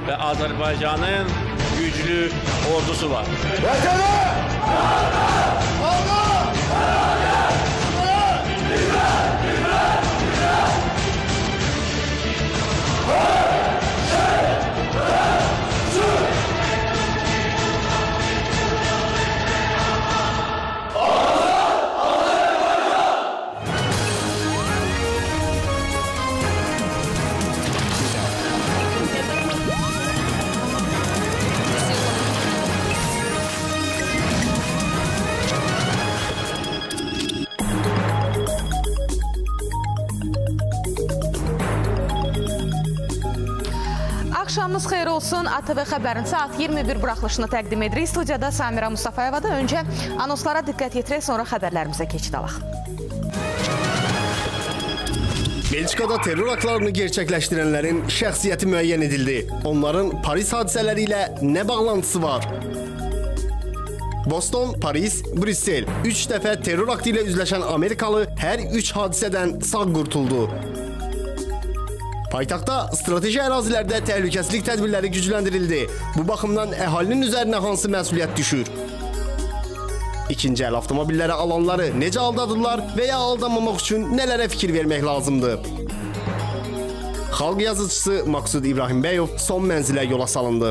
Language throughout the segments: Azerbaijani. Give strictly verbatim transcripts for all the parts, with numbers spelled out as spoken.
ve Azerbaycan'ın güçlü ordusu var. Axşamınız xeyir olsun. A T V Xəbərin saat iyirmi bir buraxılışını təqdim edirik. Studiyada Samira Mustafayeva da öncə anonslara diqqət yetirək, sonra xəbərlərimizə keçid alaq. Belçikada terror aktlarını gerçekleştirenlerin şəxsiyyəti müəyyən edildi. Onların Paris hadisələri ilə nə bağlantısı var? Boston, Paris, Brüssel. Üç dəfə terror aktı ilə üzləşən Amerikalı hər üç hadisədən sağ qurtuldu. Paytaxtda strateji ərazilərdə təhlükəsizlik tədbirləri gücləndirildi. Bu baxımdan əhalinin üzərinə hansı məsuliyyət düşür? İkinci əl avtomobilləri alanları necə aldadırlar və ya aldanmamaq üçün nələrə fikir vermək lazımdır? Xalq yazıcısı Maqsud İbrahimbəyov son mənzilə yola salındı.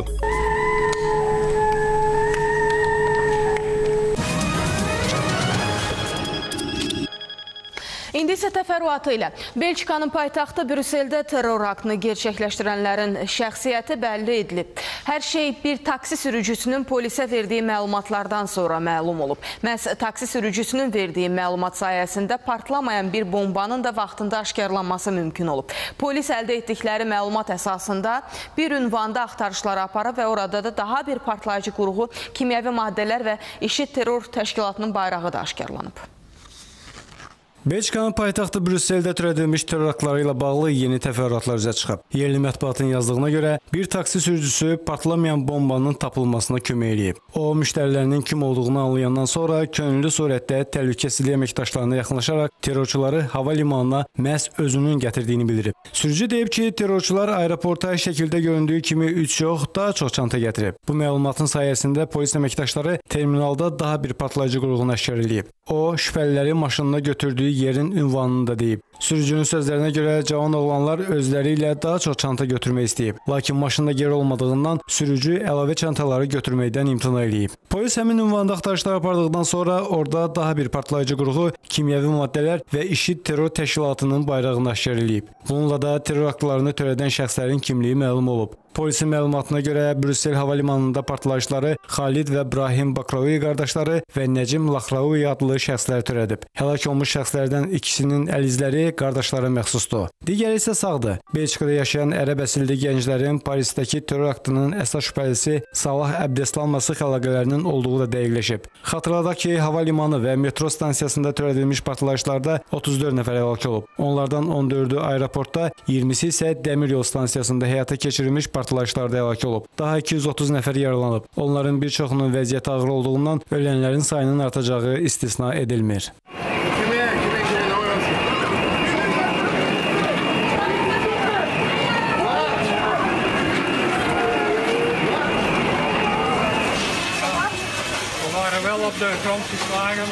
İndi isə təfərrüatı ilə Belçikanın paytaxtı Brüsseldə terror aktını gerçəkləşdirənlərin şəxsiyyəti bəlli edilib. Hər şey bir taksi sürücüsünün polisə verdiyi məlumatlardan sonra məlum olub. Məhz taksi sürücüsünün verdiyi məlumat sayəsində partlamayan bir bombanın da vaxtında aşkarlanması mümkün olub. Polis əldə etdikləri məlumat əsasında bir ünvanda axtarışları aparıb və orada da daha bir partlayıcı qurğu, kimyəvi maddələr və IŞİD terror təşkilatının bayrağı da aşkarlanıb. Belçikanın paytaxtı Brüsseldə törədilmiş terror aktları ilə bağlı yeni təfərrüatlar üzə çıxıb. Yerli mətbuatın yazdığına görə bir taksi sürücüsü partlamayan bombanın tapılmasına kömək eləyib. O, müştərilərinin kim olduğunu anlayandan sonra könüllü surətdə təhlükəsizlik əməkdaşlarına yaxınlaşaraq terrorçuları hava limanına məhz özünün gətirdiyini bildirib. Sürücü deyib ki, terrorçular aeroporta şəkildə göründüyü kimi üç yox, daha çox çanta gətirib. Bu məlumatın sayəsində polis əməkdaşları terminalda daha bir partlayıcı qurğunu aşkar eləyib. O, şübhəliləri maşınına götürdüyü yerin ünvanını da deyib. Sürücünün sözlərinə görə cavan oğlanlar özləri ilə daha çox çanta götürmək istəyib. Lakin maşında yer olmadığından sürücü əlavə çantaları götürməkdən imtina eləyib. Polis həmin ünvanda axtarışlar apardıqdan sonra orada daha bir partlayıcı qurğu, kimyəvi maddələr və IŞİD terror təşkilatının bayrağını aşkar eləyib. Bununla da terror aktlarını törədən şəxslərin kimliyi məlum olub. Polisin məlumatına görə Brüssel hava limanında partlayışları Xalid və İbrahim Bakraoui qardaşları və Nəcim Laxraoui adlı şəxslər törədib. Həlak olmuş şəxslərdən ikisinin əl izləri qardaşlara məxsusdur. Digəri isə sağdır. Belçikada yaşayan ərəb əsilli gənclərin Parisdəki terror aktının əsas şübhəlisi Salah Əbdeslam Masix əlaqələrinin olduğu da dəqiqləşib. Xatırladaq ki, hava limanı və metro stansiyasında törədilmiş partlayışlarda otuz dörd nəfər həlak olub. Onlardan on dördü aeroportda, iyirmisi isə dəmir yol stansiyasında həyata keçirilmiş partlayışlarda həlak olub. Daha iki yüz otuz nəfər yaralanıb. Onların bir çoxunun vəziyyəti ağır olduğundan ölənlərin sayının artacağı istisna edilmir. Op de grond geslagen.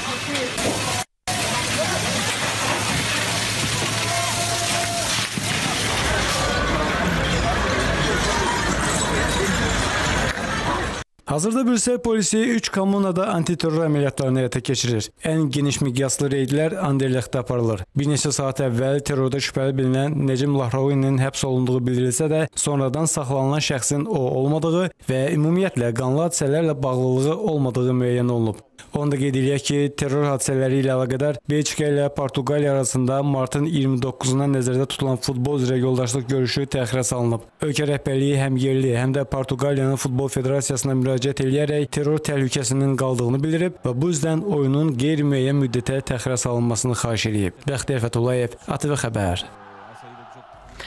Hazırda Brüssel polisi üç kommunada antiterror əməliyyatlarını həyata keçirir. Ən geniş miqyaslı reydlər Anderlechtdə aparılır. Bir neçə saat əvvəl terrorda şübhəli bilinən Necim Laxraouinin həbs olunduğu bildirilsə də, sonradan saxlanılan şəxsin o olmadığı və ümumiyyətlə qanlı hadisələrlə bağlılığı olmadığı müəyyən olunub. Onu da qeyd edək ki, terror hadisələri ilə əlaqədar Belçika ilə Portuqaliya arasında martın iyirmi doqquzundan nəzərdə tutulan futbol üzrə yoldaşlıq görüşü təxirə salınıb. Ölkə rəhbərliyi həm yerli, həm də Portuqaliyanın futbol federasiyasına müraciət edərək terror təhlükəsinin qaldığını bildirib və bu üzdən oyunun qeyri-müəyyən müddətə təxirə salınmasını xahiş edib. Bəxtiyar Fətullayev, A T V Xəbər.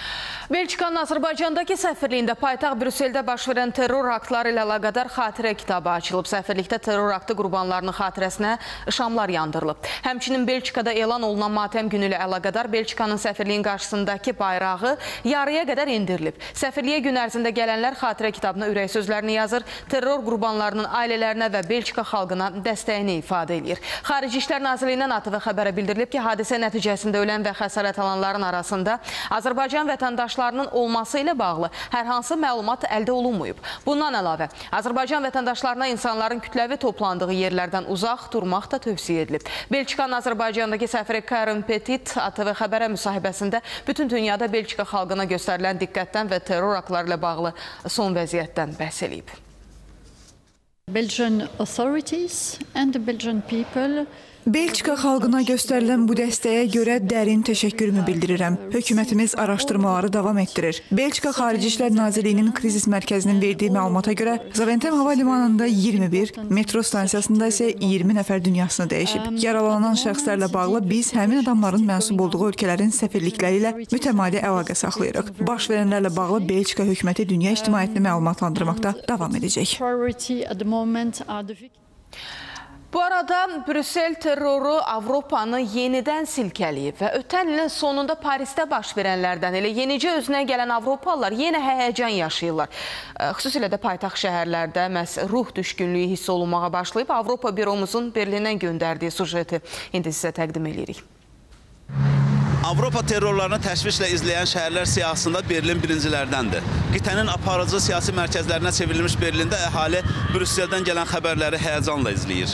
Belçikanın Azərbaycandakı səfirliyində paytaxt Brüsseldə baş verən terror aktları ilə əlaqədar xatirə kitabı açılıb. Səfirlikdə terror aktı qurbanlarının xatirəsinə şamlar yandırılıb. Həmçinin Belçikada elan olunan matəm günü ilə əlaqədar Belçikanın səfirliyin qarşısındakı bayrağı yarıya qədər indirilib. Səfirliyə gün ərzində gələnlər xatirə kitabına ürək sözlərini yazır, terror qurbanlarının ailələrinə və Belçika xalqına dəstəyini ifadə edir. Xarici İşlər Nazirliyindən A T V xəbərə bildirilib ki, hadisə nəticəsində ölən və xəsarət alanların arasında Azərbaycan vətəndaşları olması ilə bağlı hər hansı məlumat əldə olunmayıb. Bundan əlavə, Azərbaycan vətəndaşlarına insanların kütləvi toplandığı yerlərdən uzaq durmaq da tövsiyə edilib. Belçikanın Azərbaycandakı səfiri Karen Petit A T V xəbərə müsahibəsində bütün dünyada Belçika xalqına göstərilən diqqətdən və terror aktları ilə bağlı son vəziyyətdən bəhs edib. Belgian authorities and the Belgian people Belçika xalqına göstərilən bu dəstəyə görə dərin təşəkkürümü bildirirəm. Hökumətimiz araşdırmaları davam etdirir. Belçika Xarici İşlər Nazirliyinin krizis mərkəzinin verdiyi məlumata görə Zaventem hava limanında iyirmi bir, metro stansiyasında isə iyirmi nəfər dünyasını dəyişib. Yaralanan şəxslərlə bağlı biz həmin adamların mənsub olduğu ölkələrin səfirlikləri ilə mütəmadi əlaqə saxlayırıq. Baş verənlərlə bağlı Belçika hökuməti dünya ictimaiyyətini məlumatlandırmaqda davam edəcək. Bu arada Brüssel terroru Avropanı yenidən silkələyib və ötən ilin sonunda Parisdə baş verənlərdən elə yenicə özünə gələn Avropalılar yenə həyəcan yaşayırlar. Xüsusilə də paytaxt şəhərlərdə məhz ruh düşkünlüyü hiss olunmağa başlayıb. Avropa büromuzun Berlindən göndərdiyi sujeti indi sizə təqdim edirik. Avropa terrorlarını təşvişlə izləyən şəhərlər siyahısında Berlin birincilərdəndir. Qitənin aparıcı siyasi mərkəzlərinə çevrilmiş Berlində əhali Brüsseldən gələn xəbərləri həyəcanla izləyir.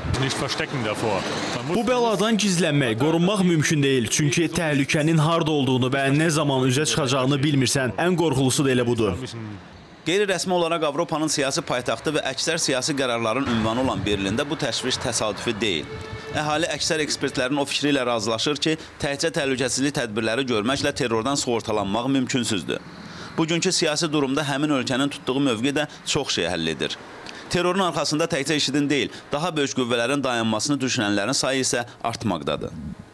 Bu bəladan gizlənmək, qorunmaq mümkün deyil. Çünki təhlükənin harda olduğunu və nə zaman üzə çıxacağını bilmirsən. Ən qorxulusu da elə budur. Qeyri-rəsmi olaraq Avropanın siyasi paytaxtı və əksər siyasi qərarların ünvanı olan Berlində bu təşviş təsadüfi deyil. Əhali əksər ekspertlərin o fikri ilə razılaşır ki, təkcə təhlükəsizlik tədbirləri görməklə terrordan sığortalanmaq mümkünsüzdür. Bugünkü siyasi durumda həmin ölkənin tutduğu mövqe də çox şey həll edir. Terrorun arxasında təkcə IŞİDin deyil, daha böyük qüvvələrin dayanmasını düşünənlərin sayı isə artmaqdadır.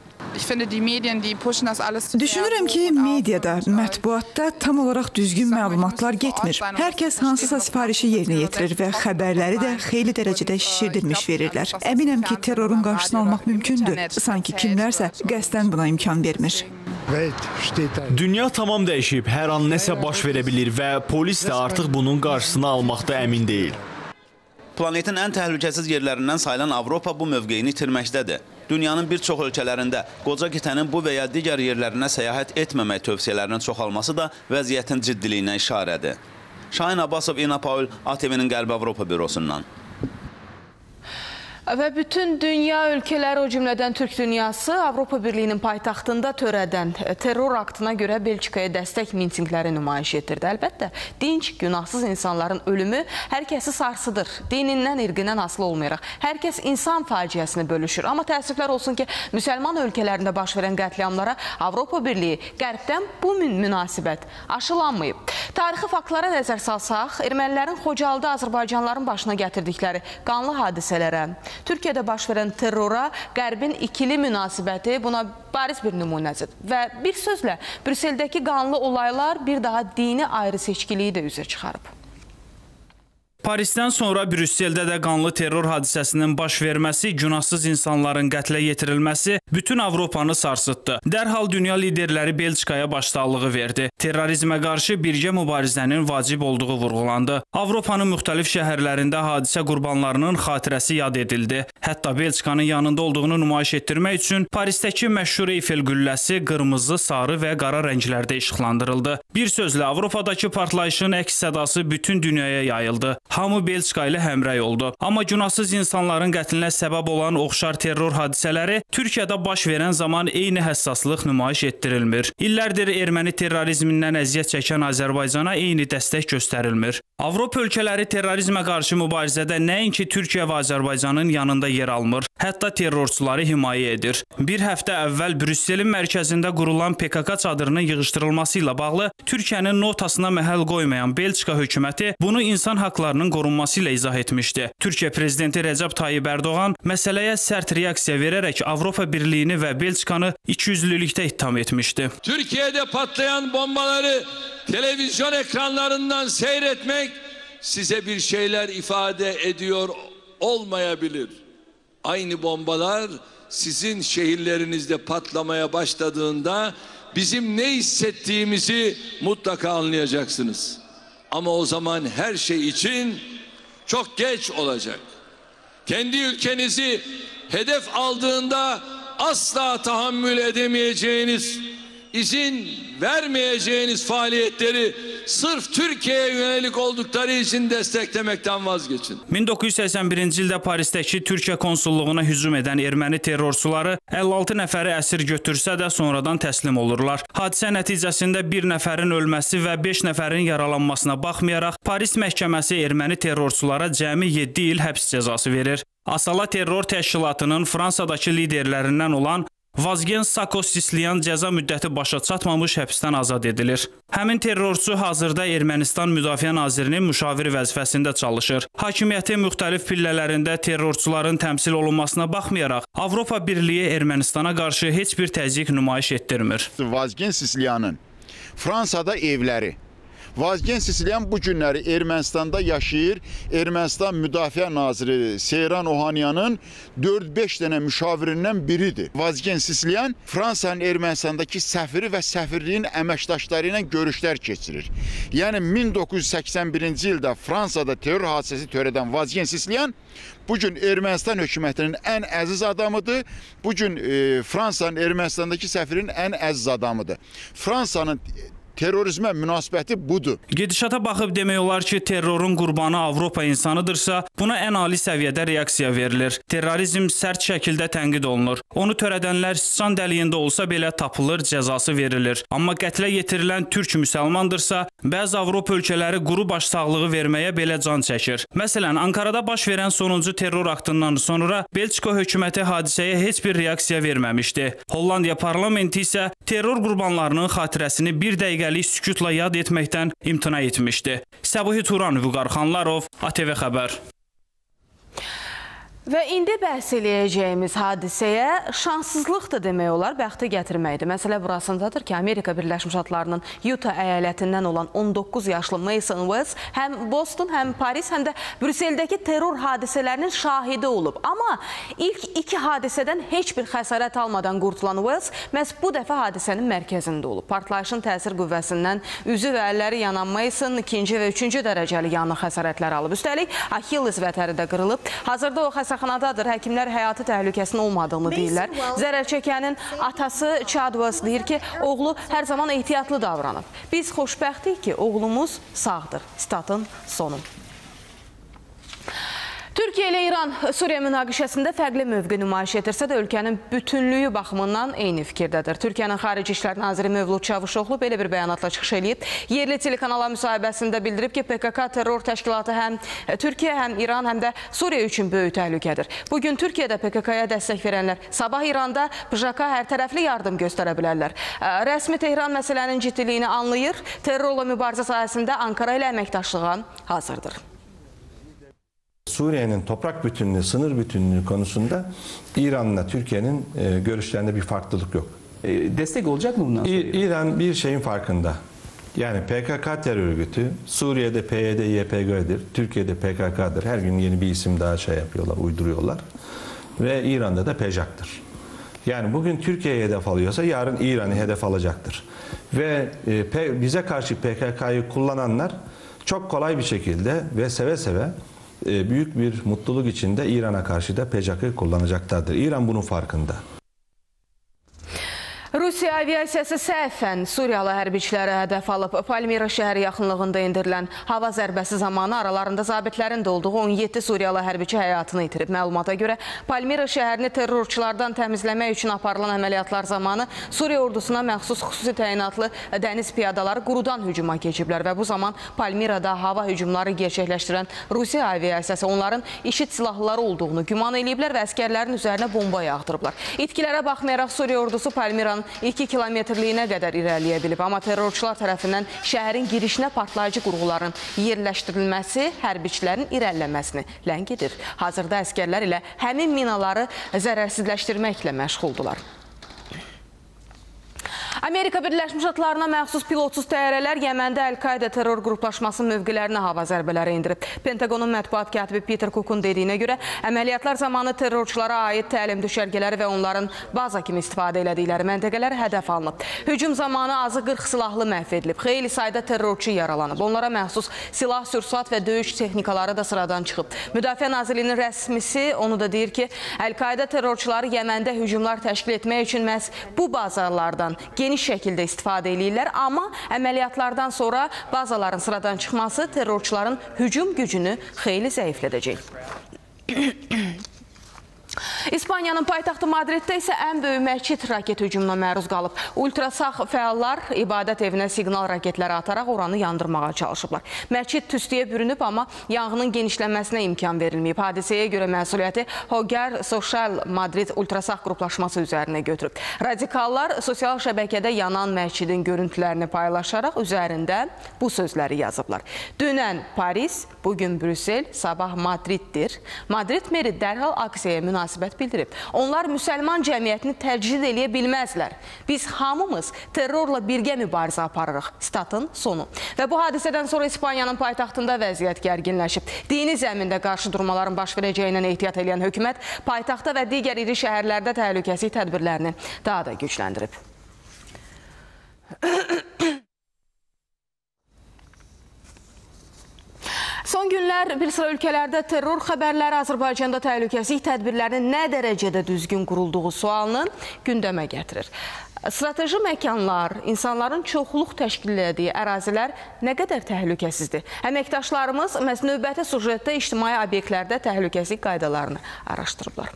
Düşünürəm ki, mediada, mətbuatda tam olaraq düzgün məlumatlar getmir. Hər kəs hansısa sifarişi yerinə yetirir və xəbərləri də xeyli dərəcədə şişirdilmiş verirlər. Əminəm ki, terrorun qarşısını almaq mümkündür. Sanki kimlərsə qəsdən buna imkan vermir. Dünya tamam dəyişib, hər an nəsə baş verə bilir və polis də artıq bunun qarşısını almaqda əmin deyil. Planetin ən təhlükəsiz yerlərindən sayılan Avropa bu mövqeyini itirməkdədir. Dünyanın bir çox ölkələrində qoca qitənin bu və ya digər yerlərinə səyahət etməmək tövsiyələrinin çoxalması da vəziyyətin ciddiliyinə işarədir. Şahin Abbasov, İna Paul, A T V-nin Qərbi Avropa bürosundan. Və bütün dünya ölkələri, o cümlədən Türk dünyası Avropa Birliyinin paytaxtında törədən terror aktına görə Belçikaya dəstək mitingləri nümayiş etdirdi. Əlbəttə, dinc, günahsız insanların ölümü hər kəsi sarsıdır. Dinindən, irqindən asılı olmayaraq. Hər kəs insan faciəsini bölüşür. Amma təəssüflər olsun ki, müsəlman ölkələrində baş verən qətliamlara Avropa Birliyi qərbdən bu münasibət aşılanmayıb. Tarixi faktlara nəzər salsaq, ermənilərin Xocalda Azərbaycanlıların başına gətirdikləri qanlı hadisələrə, Türkiyədə baş verən terrora qərbin ikili münasibəti buna bariz bir nümunədir. Və bir sözlə, Brüsseldəki qanlı olaylar bir daha dini ayrı seçkiliyi də üzə çıxarıb. Parisdən sonra Brüsseldə də qanlı terror hadisəsinin baş verməsi, günahsız insanların qətlə yetirilməsi bütün Avropanı sarsıtdı. Dərhal dünya liderləri Belçikaya başsağlığı verdi. Terrorizmə qarşı birgə mübarizənin vacib olduğu vurğulandı. Avropanın müxtəlif şəhərlərində hadisə qurbanlarının xatirəsi yad edildi. Hətta Belçikanın yanında olduğunu nümayiş etdirmək üçün Parisdəki məşhur Eyfel qülləsi qırmızı, sarı və qara rənglərdə işıqlandırıldı. Bir sözlə, Avropadakı partlayışın əks sədası bütün dünyaya yayıldı. Hamı Belçika ilə həmrəy oldu. Amma günahsız insanların qətlinə səbəb olan oxşar terror hadisələri Türkiyədə baş verən zaman eyni həssaslıq nümayiş etdirilmir. İllərdir erməni terrorizmindən əziyyət çəkən Azərbaycana eyni dəstək göstərilmir. Avropa ölkələri terrorizmə qarşı mübarizədə nəinki Türkiyə və Azərbaycanın yanında yer almır, hətta terrorçuları himayə edir. Bir həftə əvvəl Brüsselin mərkəzində qurulan P K K çadırının yığışdırılması ilə bağlı Türkiyənin notasına məhəl qoymayan Belçika hökuməti bunu insan haqlarının qorunması ilə izah etmişdi. Türkiyə prezidenti Rəcəb Tayyib Ərdoğan məsələyə sərt reaksiya verərək Avropa Birliyini və Belçikanı ikiyüzlülükdə ittiham etmişdi. Türkiye'de patlayan bombaları televizyon ekranlarından seyretmek size bir şeyler ifade ediyor olmayabilir. Aynı bombalar sizin şehirlerinizde patlamaya başladığında bizim ne hissettiğimizi mutlaka anlayacaksınız. Ama o zaman her şey için çok geç olacak. Kendi ülkenizi hedef aldığında asla tahammül edemeyeceğiniz, izin vermeyeceğiniz faaliyetleri sırf Türkiye'ye yönelik oldukları için desteklemekten vazgeçin. min doqquz yüz səksən birinci ildə Parisdəki Türkiyə konsulluğuna hücum edən erməni terrorçuları əlli altı nəfəri əsir götürsə də sonradan təslim olurlar. Hadisə nəticəsində bir nəfərin ölməsi və beş nəfərin yaralanmasına baxmayaraq Paris məhkəməsi erməni terrorçulara cəmi yeddi il həbs cəzası verir. Asala terror təşkilatının Fransadakı liderlərindən olan Vazgen Sakosisliyan cəza müddəti başa çatmamış həbsdən azad edilir. Həmin terrorçu hazırda Ermənistan Müdafiə Nazirinin müşavir vəzifəsində çalışır. Hakimiyyətin müxtəlif pillələrində terrorçuların təmsil olunmasına baxmayaraq, Avropa Birliyi Ermənistana qarşı heç bir təzyiq nümayiş etdirmir. Vazgen Sisliyanın Fransada evləri. Vazgen Sisliyan bu günləri Ermənistanda yaşayır. Ermənistan Müdafiə Naziri Seyran Ohanyanın dörd beş dənə müşavirindən biridir. Vazgen Sisliyan Fransanın Ermənistandakı səfiri və səfirliyin əməkdaşları ilə görüşlər keçirir. Yəni min doqquz yüz səksən birinci ildə Fransada terror hadisəsi törədən Vazgen Sisliyan bugün Ermənistan hökumətinin ən əziz adamıdır. Bugün e, Fransanın Ermənistandakı səfirinin ən əziz adamıdır. Fransanın terrorizmə münasibəti budur. Gedişata baxıb demək olar ki, terrorun qurbanı Avropa insanıdırsa, buna ən ali səviyyədə reaksiya verilir. Terrorizm sərt şəkildə tənqid olunur. Onu törədənlər sıçan dəliyində olsa belə tapılır, cəzası verilir. Amma qətlə yetirilən türk müsəlmandırsa, bəzi Avropa ölkələri quru baş sağlığı verməyə belə can çəkir. Məsələn, Ankarada baş verən sonuncu terror aktından sonra Belçika hökuməti hadisəyə heç bir reaksiya verməmişdi. Hollandiya parlamenti isə terror qurbanlarının xatirəsini bir dəqiqə sükutla yad etməkdən imtina etmişdi. Səbuhi Turan, Vüqar Xanlarov, A T V Xəbər. Və indi bəhs eləyəcəyimiz hadisəyə şanssızlıqdır demək olar, bəxti gətirməkdir. Məsələ burasındadır ki, Amerika Birləşmiş Ştatlarının Utah əyalətindən olan on doqquz yaşlı Mason Wells həm Boston, həm Paris, həm də Brüsseldəki terror hadisələrinin şahidi olub. Amma ilk iki hadisədən heç bir xəsarət almadan qurtulan Wells məhz bu dəfə hadisənin mərkəzində olub. Partlayışın təsir qüvvəsindən üzü və əlləri yanan Mason ikinci və üçüncü dərəcəli yanıq xəsarətlər alıb. Üstəlik, Achilles vətəri də qırılıb. Hazırda o xəsarət xanadadır. Həkimlər həyatı təhlükəsinin olmadığını deyirlər. Zərər çəkənin atası Chad Wells deyir ki, oğlu hər zaman ehtiyatlı davranıb. Biz xoşbəxtik ki, oğlumuz sağdır. Statın sonu. Türkiyə ilə İran Suriya münaqişəsində fərqli mövqe nümayiş edirsə də ölkənin bütünlüyü baxımından eyni fikirdədir. Türkiyənin Xarici İşlər Naziri Mövlud Çavuşoğlu belə bir bəyanatla çıxış edib. Yerli telekanala müsahibəsində bildirib ki, P K K terror təşkilatı həm Türkiyə, həm İran, həm də Suriya üçün böyük təhlükədir. Bugün Türkiyədə P K K-ya dəstək verənlər sabah İranda P J K hər tərəfli yardım göstərə bilərlər. Rəsmi Tehran məsələnin ciddiliyini anlayır, terrorla mübarizə sahəsində Ankara ilə əməkdaşlığa hazırdır. Suriye'nin toprak bütünlüğü, sınır bütünlüğü konusunda İran'la Türkiye'nin e, görüşlerinde bir farklılık yok. E, destek olacak mı bundan sonra? İran bir şeyin farkında. Yani P K K terör örgütü, Suriye'de P Y D Y P G'dir, Türkiye'de P K K'dır. Her gün yeni bir isim daha şey yapıyorlar, uyduruyorlar. Ve İran'da da P J K'tır. Yani bugün Türkiye'ye hedef alıyorsa yarın İran'ı hedef alacaktır. Ve e, bize karşı P K K'yı kullananlar çok kolay bir şekilde ve seve seve büyük bir mutluluk içinde İran'a karşı da P J K'yı kullanacaklardır. İran bunun farkında. Rusiya aviasiyası səhvən Suriyalı hərbiçiləri hədəf alıb. Palmira şəhəri yaxınlığında endirilən hava zərbəsi zamanı aralarında zabitlərin də olduğu on yeddi Suriyalı hərbiçi həyatını itirib. Məlumata görə Palmira şəhərini terrorçulardan təmizləmək üçün aparılan əməliyyatlar zamanı Suriya ordusuna məxsus xüsusi təyinatlı dəniz piyadaları qurudan hücuma keçiblər və bu zaman Palmirada hava hücumları gerçəkləşdirən Rusiya aviasiyası onların işit silahlıları olduğunu güman eləyiblər və əskərlərin üzərinə bomba yağdırıblar. İtkilərə baxmayaraq Suriya ordusu Palmiranın iki kilometrliyinə qədər irəliyə bilib. Amma terrorçular tərəfindən şəhərin girişinə partlayıcı qurğuların yerləşdirilməsi hərbiçilərin irəliləməsini ləngidir. Hazırda əskərlər ilə həmin minaları zərərsizləşdirməklə məşğuldular. Amerika Birləşmiş Ştatlarına məxsus pilotsuz təyyarələr Yəməndə Əl-Qayda terror qruplaşmasının mövqilərinə hava zərbələri indirib. Pentagonun mətbuat katibi Peter Cook'un dediyinə görə əməliyyatlar zamanı terrorçulara aid təlim düşərgələri və onların baza kimi istifadə elədikləri məntəqələr hədəf alınıb. Hücum zamanı azı qırx silahlı məhv edilib. Xeyli sayda terrorçu yaralanıb. Onlara məxsus silah, sürsat və döyüş texnikaları da sıradan çıxıb. Müdafiə Nazirliyinin rəsmisi onu da deyir ki, Əl-Qayda terrorçuları Yəməndə hücumlar təşkil etmək üçün məhz bu bazalardan geniş şəkildə istifadə edirlər, amma əməliyyatlardan sonra bazaların sıradan çıxması terrorçuların hücum gücünü xeyli zəiflədəcək. İspaniyanın paytaxtı Madriddə isə ən böyük məscid raket hücumuna məruz qalıb. Ultrasağ fəallar ibadət evinə siqnal raketləri ataraq oranı yandırmağa çalışıblar. Məscid tüstüyə bürünüb, amma yanğının genişlənməsinə imkan verilməyib. Hadisəyə görə məsuliyyəti Hogar Social Madrid ultrasağ qruplaşması üzərinə götürüb. Radikallar sosial şəbəkədə yanan məscidin görüntülərini paylaşaraq üzərində bu sözləri yazıblar. Dünən Paris, bugün Brüssel, sabah Madriddir. Madrid meri dərhal aksiyaya münasibət bildirib. Onlar müsəlman cəmiyyətini təcrid eləyə bilməzlər. Biz hamımız terrorla birgə mübarizə aparırıq. Statın sonu. Və bu hadisədən sonra İspaniyanın paytaxtında vəziyyət gərginləşib. Dini zəmində qarşı durmaların baş verəcəyindən ehtiyat edən hökumət paytaxtda və digər iri şəhərlərdə təhlükəsizlik tədbirlərini daha da gücləndirib. Son günlər bir sıra ölkələrdə terror xəbərləri Azərbaycanda təhlükəsizlik tədbirlərinin nə dərəcədə düzgün qurulduğu sualını gündəmə gətirir. Strateji məkanlar, insanların çoxluq təşkil etdiyi ərazilər nə qədər təhlükəsizdir? Əməkdaşlarımız məhz növbəti sujetdə ictimai obyektlərdə təhlükəsizlik qaydalarını araşdırıblar.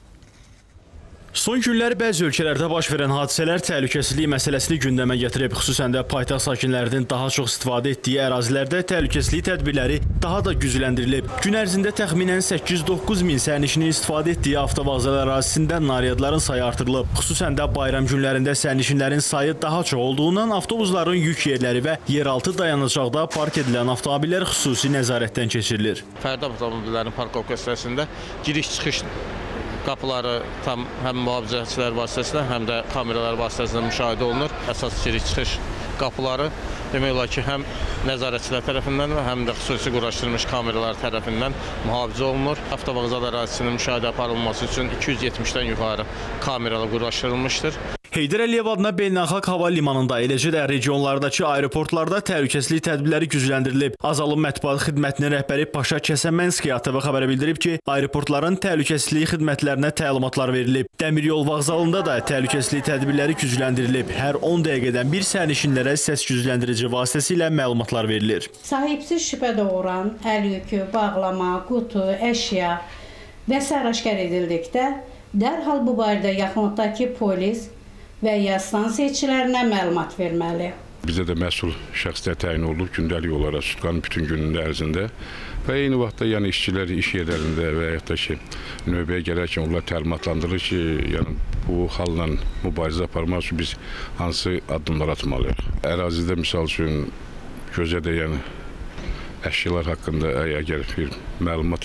Son günlər bəzi ölkələrdə baş verən hadisələr təhlükəsizlik məsələsini gündəmə gətirib. Xüsusən də paytaxt sakinlərinin daha çox istifadə etdiyi ərazilərdə təhlükəsizlik tədbirləri daha da gücləndirilib. Gün ərzində təxminən səkkiz doqquz min sərnişinin istifadə etdiyi avtovağzal ərazisində naryadların sayı artırılıb. Xüsusən də bayram günlərində sərnişinlərin sayı daha çox olduğundan avtobusların yük yerləri və yeraltı dayanacaqda park edilən avtomobillər xüsusi nəzarətdən keçirilir. Fərdi avtomobillərin parkovka hissəsində giriş-çıxış qapıları tam həm mühafizəçilər vasitəsilə, həm də kameralar vasitəsilə müşahidə olunur. Əsas giriş-çıxış qapıları demək olar ki, həm nəzarətçilər tərəfindən, həm də xüsusi quraşdırılmış kameralar tərəfindən mühafizə olunur. Avtovağzal ərazisinin müşahidə aparılması üçün iki yüz yetmişdən yuxarı kameralar quraşdırılmışdır. Heydər Əliyev adına beynəlxalq hava limanında, eləcə də regionlardakı aeroportlarda təhlükəsizlik tədbirləri gücləndirilib. Azalın mətbuat xidmətinin rəhbəri Paşa Kəsəmənski A T V xəbərə bildirib ki, aeroportların təhlükəsizlik xidmətlərinə təlimatlar verilib. Dəmiryol vağzalında da təhlükəsizlik tədbirləri gücləndirilib. Hər on dəqiqədən bir sərnişinlərə səs gücləndirici vasitəsilə məlumatlar verilir. Sahibsiz şübhə doğuran əl yükü, bağlama, qutu, əşya və s. aşkar edildikdə dərhal bu barədə yaxınlıqdakı polis və ya stansiya işçilərinə məlumat verməli. Bizə də məsul şəxslər təyin olunub gündəlik olaraq sutkanın bütün günün ərzində və eyni vaxtda yəni işçilər iş yerlərində və ya da ki, növbəyə gələrkən onlar təlimatlandırır ki, yəni bu xalla mübarizə aparmaq üçün biz hansı addımlar atmalıyıq. Ərazidə misal üçün gözə də yəni əşyalar haqqında əgər bir məlumat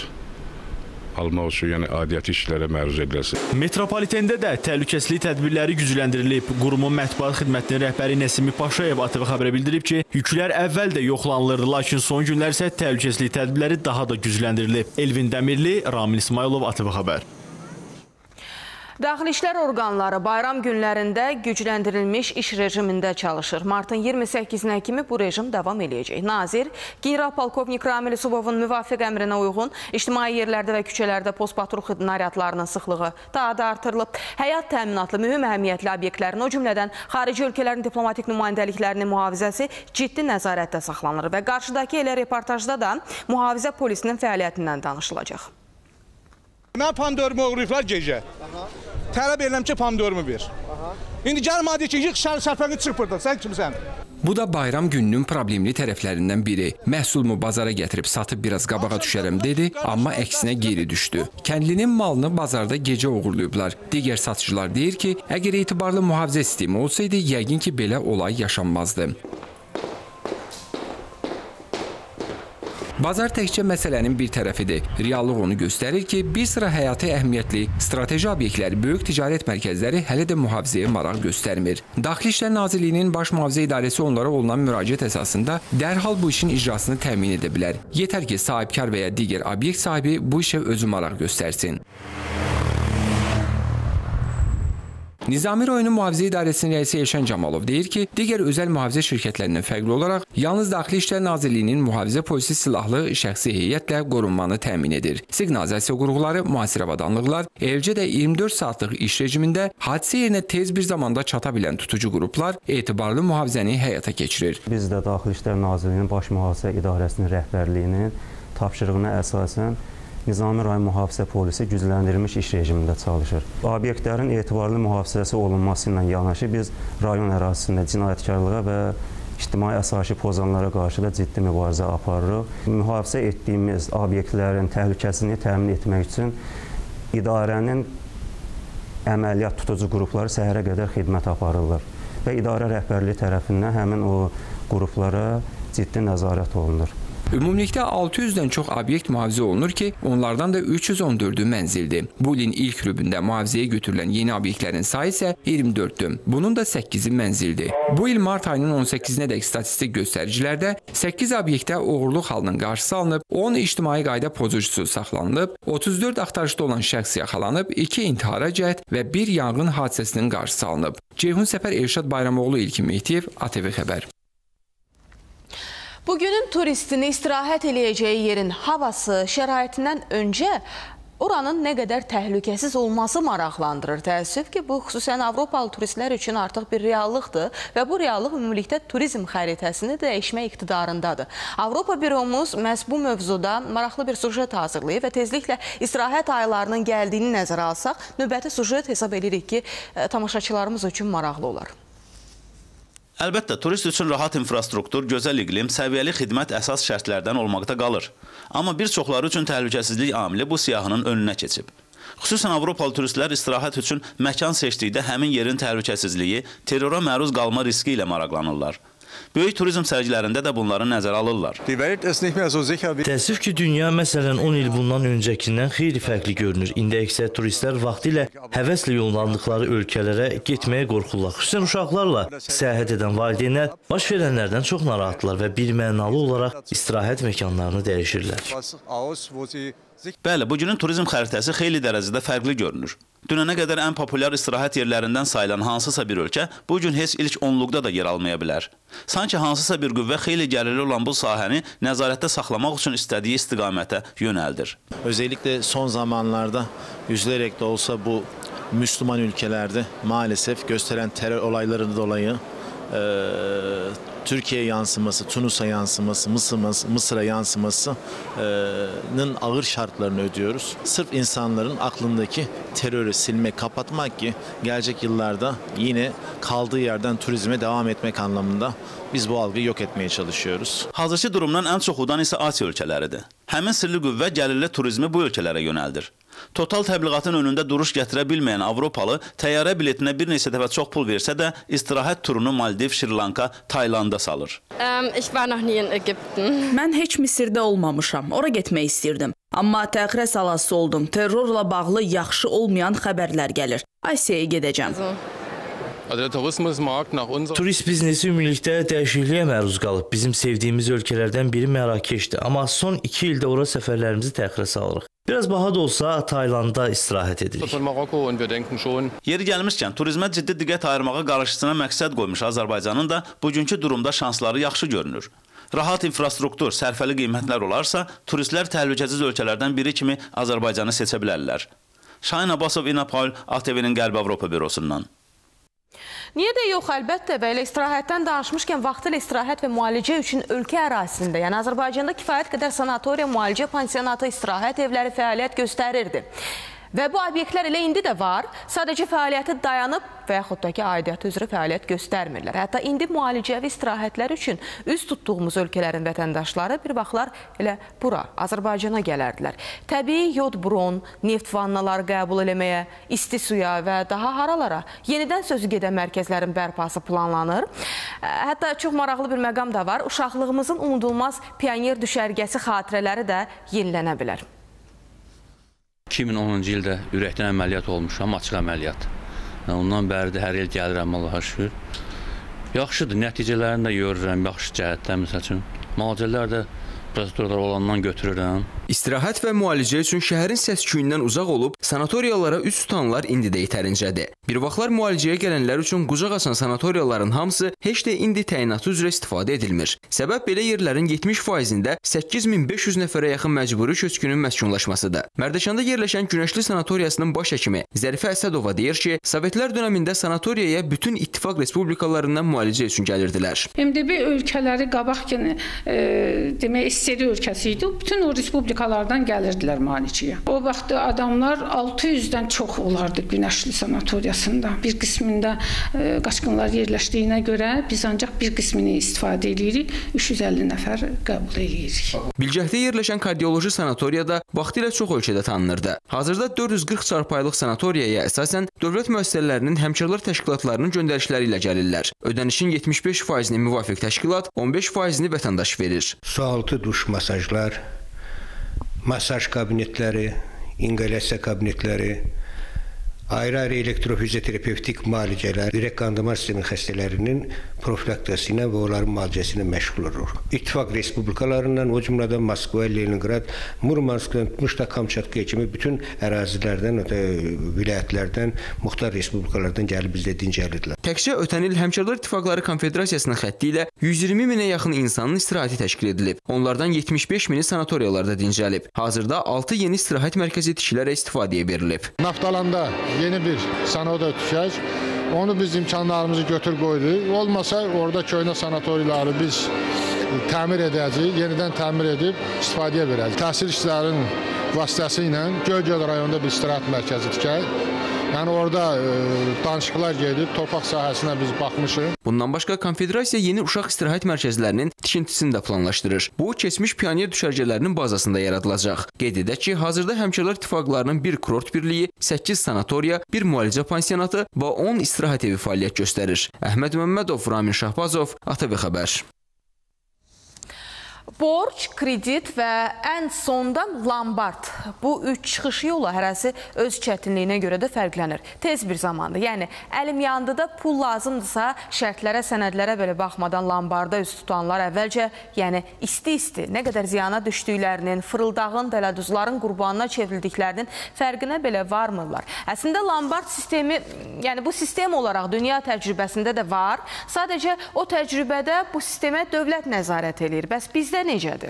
almaq üçün, yəni adiyyəti işlərə məruz ediləsin. Metropolitndə də təhlükəsizlik tədbirləri gücləndirilib. Qurumun mətbuat xidmətinin rəhbəri Nəsimi Paşayev A T V xəbərə bildirib ki, yüklər əvvəl də yoxlanılırdı, lakin son günlər isə təhlükəsizlik tədbirləri daha da gücləndirilib. Elvin Dəmirli, Ramil İsmailov, A T V xəbər. Daxili İşlər orqanları bayram günlərində gücləndirilmiş iş rejimində çalışır. Martın iyirmi səkkizinə kimi bu rejim davam eləyəcək. Nazir, general-polkovnik Ramil Subovun müvafiq əmrinə uyğun ictimai yerlərdə və küçələrdə postpatrul naryadlarının sıxlığı daha da artırılıb. Həyat təminatlı, mühüm əhəmiyyətli obyektlərin, o cümlədən xarici ölkələrin diplomatik nümayəndəliklərinin mühafizəsi ciddi nəzarətdə saxlanılır və qarşıdakı elə reportajda da mühafizə polisinin fəaliyyətindən danışılacaq. Mən pomidormu uğrayıblar gecə. Tələb edirəm ki, pomidormu ver. İndi gəlmə deyir ki, yığ sərfəni çıx buradan, sən kimsən? Bu da bayram gününün problemli tərəflərindən biri. Məhsulumu bazara gətirib satıb biraz qabağa düşərəm dedi, amma əksinə geri düşdü. Kəndlinin malını bazarda gecə uğurlayıblar. Digər satıcılar deyir ki, əgər etibarlı mühafizə sistemi olsaydı, yəqin ki, belə olay yaşanmazdı. Bazar təkcə məsələnin bir tərəfidir. Reallıq onu göstərir ki, bir sıra həyati əhəmiyyətli strateji obyektləri, böyük ticarət mərkəzləri hələ də mühafizəyə maraq göstərmir. Daxili İşlər Nazirliyinin Baş Mühafizə İdarəsi onlara olunan müraciət əsasında dərhal bu işin icrasını təmin edə bilər. Yetər ki, sahibkar və ya digər obyekt sahibi bu işə özü maraq göstərsin. Nizami rayonu Mühafizə İdarəsinin rəisi Elşən Camalov deyir ki, digər özəl mühafizə şirkətlərindən fərqli olaraq, yalnız Daxili İşlər Nazirliyinin mühafizə polisi silahlı şəxsi heyətlə qorunmanı təmin edir. Siqnalizasiya qurğuları, müasir avadanlıqlar, eləcə də iyirmi dörd saatlıq iş rejimində hadisə yerinə tez bir zamanda çata bilən tutucu qruplar etibarlı mühafizəni həyata keçirir. Biz də Daxili İşlər Nazirliyinin Baş Mühafizə İdarəsinin rəhbərliyinin tapşırığına əsasən Nizami rayon mühafizə polisi gücləndirilmiş iş rejimində çalışır. Obyektlərin etibarlı mühafizəsi olunması ilə yanaşı biz rayon ərazisində cinayətkarlığa və ictimai əsası pozanlara qarşı da ciddi mübarizə aparırıq. Mühafizə etdiyimiz obyektlərin təhlükəsizliyini təmin etmək üçün idarənin əməliyyat tutucu qrupları səhərə qədər xidmət aparırlar və idarə rəhbərliyi tərəfindən həmin o qruplara ciddi nəzarət olunur. Ümumilikdə altı yüzdən çox obyekt mühafizə olunur ki, onlardan da üç yüz on dördü mənzildir. Bu ilin ilk rübündə mühafizəyə götürülən yeni obyektlərin sayı isə iyirmi dörddür. Bunun da səkkizi mənzildir. Bu il mart ayının on səkkizinədək statistik göstəricilərdə səkkiz obyektdə oğurluq halının qarşısı alınıb, on ictimai qayda pozucusu saxlanılıb, otuz dörd axtarışda olan şəxs yaxalanıb, iki intihara cəhd və bir yanğın hadisəsinin qarşısı alınıb. Ceyhun Səfər, Elşad Bayramoğlu, İlkin Mehdiyev, A T V Xəbər. Bugünün turistini istirahət eləyəcəyi yerin havası, şəraitindən öncə oranın nə qədər təhlükəsiz olması maraqlandırır. Təəssüf ki, bu xüsusən Avropalı turistlər üçün artıq bir reallıqdır və bu reallıq ümumilikdə turizm xəritəsini dəyişmək iqtidarındadır. Avropa büromuz məhz bu mövzuda maraqlı bir sujet hazırlayıb və tezliklə istirahət aylarının gəldiyini nəzərə alsaq, növbəti sujet hesab edirik ki, tamaşaçılarımız üçün maraqlı olar. Əlbəttə, turist üçün rahat infrastruktur, gözəl iqlim, səviyyəli xidmət əsas şərtlərdən olmaqda qalır. Amma bir çoxları üçün təhlükəsizlik amili bu siyahının önünə keçib. Xüsusən Avropalı turistlər istirahət üçün məkan seçdikdə həmin yerin təhlükəsizliyi, terrora məruz qalma riski ilə maraqlanırlar. Böyük turizm sərgilərində də bunları nəzərə alırlar. Təəssüf ki, dünya məsələn on il bundan öncəkindən xeyli fərqli görünür. İndi əksər turistlər vaxtilə həvəslə yollandıqları ölkələrə getməyə qorxurlar. Xüsusən uşaqlarla səyahət edən valideynlər baş verənlərdən çox narahatlar və birmənalı olaraq istirahət məkanlarını dəyişirlər. Bəli, bugünün turizm xəritəsi xeyli dərəcədə fərqli görünür. Dünənə qədər ən populyar istirahət yerlərindən sayılan hansısa bir ölkə bu gün heç ilk onluqda da yer almaya bilər. Sanki hansısa bir qüvvə xeyli gəlirli olan bu sahəni nəzarətdə saxlamaq üçün istədiyi istiqamətə yönəldir. Özellikle son zamanlarda üzülerek de olsa bu Müslüman ülkelerde maalesef gösteren terör olaylarından dolayı e, Türkiye yansıması, Tunus'a yansıması, Mısır'a yansımasının ağır şartlarını ödüyoruz. Sırf insanların aklındaki terörü silmek, kapatmak ki gelecek yıllarda yine kaldığı yerden turizme devam etmek anlamında biz bu algıyı yok etmeye çalışıyoruz. Hazırki durumdan ən çox udan isə Asiya ölkələridir. Həmin sirli qüvvə gəlirli turizmi bu ölkələrə yönəldir. Total təbliğatın önündə duruş gətirə bilməyən Avropalı təyyarə biletinə bir neçə dəfə çox pul versə də istirahət turunu Maldiv, Şri Lanka, Taylanda salır. Mən heç Misirdə olmamışam, ora getmək istirdim. Amma təxirə salası oldum. Terrorla bağlı yaxşı olmayan xəbərlər gəlir. Asiyaya gedəcəm. Turist biznesi ümumilikdə dəyişikliyə məruz qalıb. Bizim sevdiyimiz ölkələrdən biri Mərakeşdir. Amma son iki ildə ora səfərlərimizi təxirə salırıq. Biraz baha da olsa Taylandda istirahət edirik. Yeri gəlmişkən, turizmə ciddi diqqət ayırmağa qarşısına məqsəd qoymuş Azərbaycanın da bugünkü durumda şansları yaxşı görünür. Rahat infrastruktur, sərfəli qiymətlər olarsa, turistlər təhlükəsiz ölkələrdən biri kimi Azərbaycanı seçə bilərlər. Şahin Abbasov, İnapol, A T V-nin Qərb Avropa bürosundan. Niyə də yox, əlbəttə və elə istirahətdən danışmışkən vaxtilə istirahət və müalicə üçün ölkə ərazisində, yəni Azərbaycanda kifayət qədər sanatoriya, müalicə pansionatı, istirahət evləri fəaliyyət göstərirdi. Və bu obyektlər elə indi də var, sadəcə fəaliyyəti dayanıb və yaxud da ki, aidiyyatı üzrə fəaliyyət göstərmirlər. Hətta indi müalicəvi istirahətlər üçün üz tutduğumuz ölkələrin vətəndaşları bir vaxtlar elə bura, Azərbaycana gələrdilər. Təbii yod bron, neft vannaları qəbul eləməyə, isti suya və daha haralara yenidən sözü gedən mərkəzlərin bərpası planlanır. Hətta çox maraqlı bir məqam da var, uşaqlığımızın unudulmaz pioner düşərgəsi xatirələri də yenilənə bilər. iki min onuncu ildə ürəkdən əməliyyat olmuşam, açıq əməliyyat. Ondan bəri də hər il gəlirəm, Allaha şükür. Yaxşıdır, nəticələrini də görürəm, yaxşı cəhətdə, məsəl üçün. Müalicələr də prosedurlar olandan götürürəm. İstirahət və müalicə üçün şəhərin səs-küyündən uzaq olub, sanatoriyalara üz tutanlar indi də yetərincədir. Bir vaxtlar müalicəyə gələnlər üçün qucaq açan sanatoriyaların hamısı heç də indi təyinatı üzrə istifadə edilmir. Səbəb belə yerlərin yetmiş faizində səkkiz min beş yüz nəfərə yaxın məcburi köçkünün məskunlaşmasıdır. Mərdəkanda yerləşən Günəşli sanatoriyasının baş həkimi Zərifə Əsədova deyir ki, Sovetlər dönəmində sanatoriyaya bütün ittifaq respublikalarından müalicə üçün gəlirdilər. M D B ölkələri qabaq kimi e, demək S S R ölkəsi idi. Bütün o respublikalardan gəlirdilər müalicəyə. O vaxt adamlar altı yüzdən çox olardı Günəşli sanatoriyasında. Bir qismində e, qaçqınlar yerləşdiyinə görə biz ancaq bir qismini istifadə edirik. üç yüz əlli nəfər qəbul edirik. Bilgəhdə yerləşən kardioloji sanatoriyada vaxtilə çox ölkədə tanınırdı. Hazırda dörd yüz qırx çarpayılıq sanatoriyaya əsasən dövlət müəssisələrinin həmkarlar təşkilatlarının göndərişləri ilə gəlirlər. Ödənişin yetmiş beş faizini müvafiq təşkilat, on beş faizini vətəndaş verir. Sualtı duş masajlar, masaj kabinetləri, inqalyasiya kabinetləri, ayrı-ayrı elektrofizyoterapevtik müalicələr, ürək qan damar sistemi xəstələrinin profilaktası ilə və onların müalicəsi ilə məşğul olur. İttifaq respublikalarından, o cümlədən Moskva, Leningrad, Murmanskdan tutmuş da Kamçatkaya kimi bütün ərazilərdən, vilayətlərdən, muxtar respublikalardan gəlib bizdə dincəlirdilər. Təkcə ötən il Həmkarlar İttifaqları Konfederasiyasının xətti ilə yüz iyirmi minə yaxın insanın istirahəti təşkil edilib. Onlardan yetmiş beş mini sanatoriyalarda dincəlib. Hazırda altı yeni istirahət mərkəzi tikilərək istifadəyə verilib. Naftalanda yeni bir sanatoriya tikək. Onu biz imkanlarımızı götür qoyduq. Olmasa orada köhnə sanatoriyaları biz təmir edəcəyik, yenidən təmir edib istifadəyə verəcəyik. Təhsil işçilərinin vasitəsilə Göygöl rayonunda bir istirahət mərkəzi tikək. Yəni orada e, danışıqlar gedib, torpaq sahəsinə biz baxmışıq. Bundan başqa Konfederasiya yeni uşaq istirahət mərkəzlərinin tikintisini də planlaşdırır. Bu, keçmiş pioner düşərgələrinin bazasında yaradılacaq. Qeyd edək ki, hazırda Həmkarlar İttifaqlarının bir kurort birliyi, səkkiz sanatoriya, bir müalicə pansionatı və on istirahət evi fəaliyyət göstərir. Əhməd Məmmədov, Ramin Şahbazov, A T V Xəbər. Borc, kredit və ən sonda lombard. Bu üç çıxış yolu hərəsi öz çətinliyinə görə də fərqlənir. Tez bir zamanda, yəni əlim yandıda pul lazımdırsa, şərtlərə, sənədlərə belə baxmadan lombarda üst tutanlar əvvəlcə, yəni isti-isti, nə qədər ziyana düşdüklərinin, fırıldağın, dələduzların qurbanına çevrildiklərinin fərqinə belə varmırlar. Əslində lombard sistemi, yəni bu sistem olaraq dünya təcrübəsində də var. Sadəcə o təcrübədə bu sistemə dövlət nəzarət edir. Bəs bizdə necədir?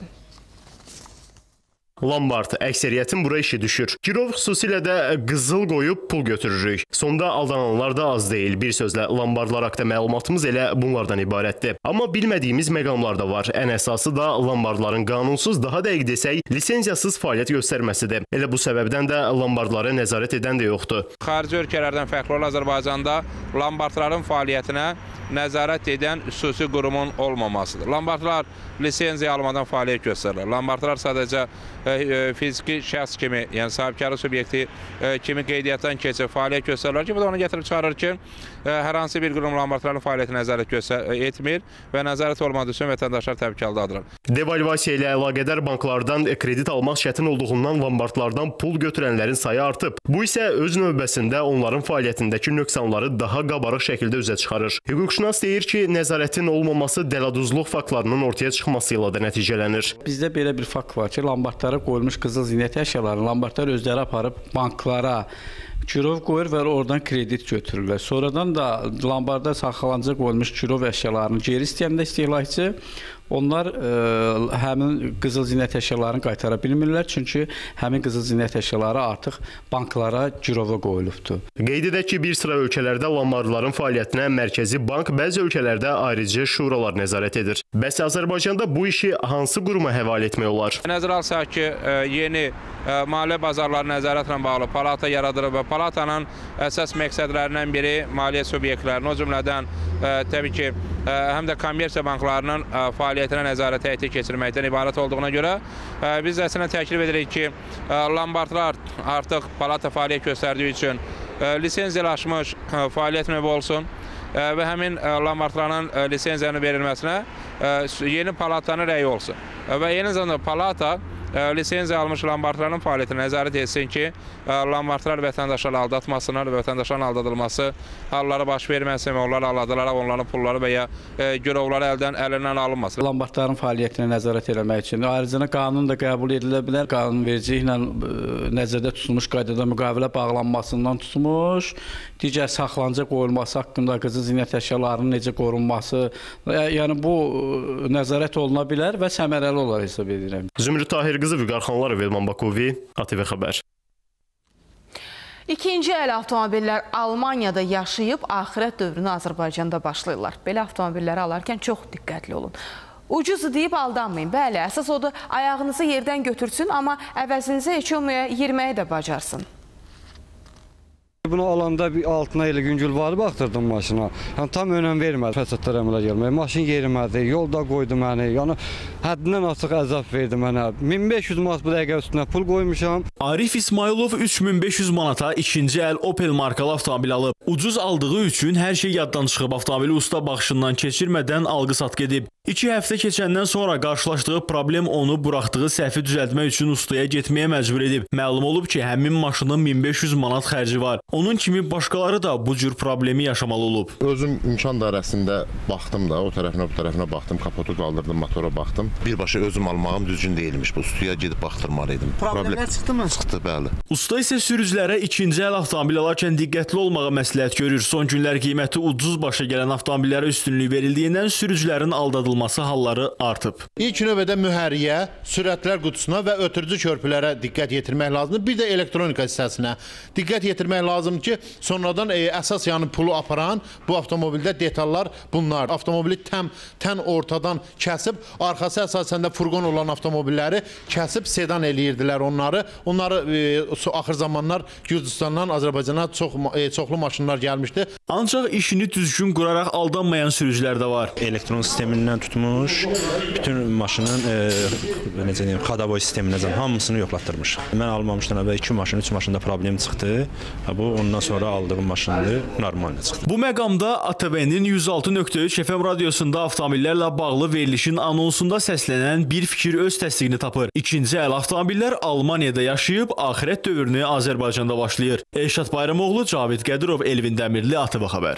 Lombard əksəriyyətin bura işi düşür. Girov xüsusilə də qızıl qoyub pul götürürük. Sonda aldananlar da az deyil. Bir sözlə lombardlar haqqında məlumatımız elə bunlardan ibarətdir. Amma bilmədiyimiz məqamlar da var. Ən əsası da lombardların qanunsuz, daha dəqiq desək, lisenziyasız fəaliyyət göstərməsidir. Elə bu səbəbdən də lombardları nəzarət edən də yoxdur. Xarici ölkələrdən fərqli olan Azərbaycanda lombardların fəaliyyətinə nəzarət edən xüsusi qurumun olmamasıdır. Lombardlar lisenziya almadan fəaliyyət göstərirlər. Lombardlar sadəcə e, e, fiziki şəxs kimi, yəni sahibkarlıq subyekti e, kimi qeydiyyatdan keçib fəaliyyət göstərirlər ki, bu da onu gətirib çıxarır ki, e, hər hansı bir qurum lombardların fəaliyyəti nəzarət göstər etmir və nəzarət olmadığı üçün vətəndaşlar təhlükəlidədirlər. Devalvasiya ilə əlaqədar banklardan kredit almaq çətin olduğundan lombardlardan pul götürənlərin sayı artıb. Bu isə öz növbəsində onların fəaliyyətindəki nöqsanları daha qabarıq şəkildə üzə çıxarır. Hüquq Hüquqşünas deyir ki, nəzarətin olmaması dələduzluq faktlarının ortaya çıxması ilə də nəticələnir. Bizdə belə bir fakt var ki, lambardlara qoyulmuş qızıl zinət əşyalarını lambardlar özləri aparıb banklara girov qoyur və oradan kredit götürürlər. Sonradan da lambarda saxlanıcı qoyulmuş girov əşyalarını geri istəyəndə istehlakçı onlar ə, həmin qızıl zinət əşyalarını qaytara bilmirlər, çünki həmin qızıl zinət əşyaları artıq banklara girova qoyulubdur. Qeyd edək ki, bir sıra ölkələrdə lambarların fəaliyyətinə mərkəzi bank, bəzi ölkələrdə ayrıca şuralar nəzarət edir. Bəs Azərbaycanda bu işi hansı quruma həvalə etmək olar? Nəzərə alsaq ki, yeni maliyyə bazarları nəzarətlə bağlı palata yaradılıb və palatanın əsas məqsədlərindən biri maliyyə subyektlərinin, o cümlədən təbii ki, həm də kommersiya banklarının fəaliyyətinə nəzarət həyata keçirməkdən ibarət olduğuna görə biz əslində təklif edirik ki, lambardlar artıq palata fəaliyyət göstərdiyi üçün lisenziyalaşmış fəaliyyət növü olsun və həmin lambardların lisenziyanın verilməsinə yeni palatanın rəyi olsun. Və eyni zamanda palata lisenziya almış lambardların fəaliyyətinə nəzarət etsin ki, lambardlar vətəndaşları aldatmasınlar və vətəndaşların aldadılması halları baş verməsin və onları aldadılaraq onların pulları və ya girovları əldən əlindən alınmasın. Lambardların fəaliyyətinə nəzarət etmək üçün ayrıca qanun da qəbul edilə bilər. Qanunvericiliklə nəzərdə tutulmuş qaydada müqavilə bağlanmasından tutmuş, digər saxlanıcı qoyulması haqqında qızıl zinət əşyalarının necə qorunması, yəni bu nəzarət oluna bilər və səmərəli olar hesab edirəm. Zümrüd Tahir qızı, Vüqar Xanlarov, Elman Bakovi, A T V Xəbər. İkinci əl avtomobillər Almaniyada yaşayıb, axirət dövrünü Azərbaycanda başlayırlar. Belə avtomobilləri alarkən çox diqqətli olun. Ucuz deyib aldanmayın. Bəli, əsas odur, ayağınızı yerdən götürsün, amma əvəzinizə heç olmaya yirməyi də bacarsın. Bunu alanda bir altına elə güngül varı baxdırdım maşına. Yəni, tam önəm vermədi fəsadlar əmələ gəlməyə. Maşın yerimədi, yolda qoydu məni. Yəni, həddindən artıq əzab verdi mənə. min beş yüz manat bu dəqiqə üstünə pul qoymuşam. Arif İsmailov üç min beş yüz manata ikinci əl Opel markalı avtomobil alıb. Ucuz aldığı üçün hər şey yaddan çıxıb. Avtomobili usta baxışından keçirmədən alqı-satqı edib. İki həftə keçəndən sonra qarşılaşdığı problem onu buraxdığı səhvi düzəltmək üçün ustaya getməyə məcbur edib. Məlum olub ki, həmin maşının min beş yüz manat xərci var. Onun kimi başqaları da bu cür problemi yaşamalı olub. Özüm imkan dairəsində baxdım da, o tərəfinə, bu tərəfinə baxdım, kapotu qaldırdım, motora baxdım. Birbaşa özüm almağım düzgün deyilmiş. Bu ustaya gedib baxdırmalıydım. Problemlər çıxdı mı? Çıxdı, bəli. Usta isə sürücülərə ikinci əl avtomobil alarkən diqqətli olmağa məsləhət görür. Son günlər qiyməti ucuz başa gələn avtomobillərə üstünlük verildiyindən sürücülərin aldadılması halları artıb. İlk növbədə mühərriyə, sürətlər qutusuna və ötürücü körpülərə diqqət yetirmək lazımdır. Bir də elektronika hissəsinə diqqət yetirmək lazımdır ki, sonradan e, əsas yəni pulu aparan bu avtomobildə detallar bunlar. Avtomobili təm, tən ortadan kəsib, arxası əsasən də furqon olan avtomobilləri kəsib sedan eləyirdilər onları. Onları e, axır zamanlar Gürcüstandan Azərbaycana çox, e, çoxlu maşınlar gəlmişdi. Ancaq işini düzgün quraraq aldanmayan sürücülər də var. Elektron sistemindən tutmuş, bütün maşının e, necə deyim, xadaboy sisteminəcən hamısını yoxlatdırmış. Mən almamışdan əvvəl iki maşın, üç maşında problem çıxdı. Bu ondan sonra aldığım maşındır, normalde çıxdı. Bu məqamda A T V-nin yüz altı nöqtə üç F M radiosunda avtomobillərlə bağlı verilişin anonsunda səslənən bir fikir öz təsdiqini tapır. İkinci əl avtomobillər Almaniyada yaşayıb, axirət dövrünü Azərbaycanda başlayır. Elşad Bayramoğlu, Cavid Qədirov, Elvin Dəmirli, A T V Xəbər.